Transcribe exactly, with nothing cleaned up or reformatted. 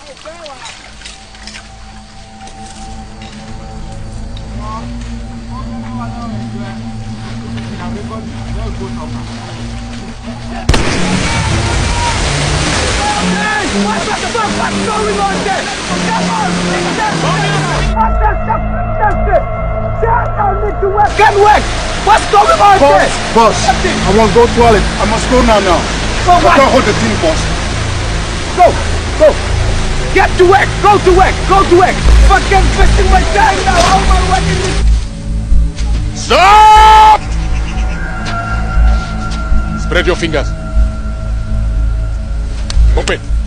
What the fuck? What's going on there? Come on! What the fuck? Get wet! What's going on there? Boss, boss, I must go toilet. I must go now now. Go I can't hold the thing, boss. Go! Go! Get to work! Go to work! Go to work! Fucking fixing my time now! How am I working this? Stop! Spread your fingers. Open.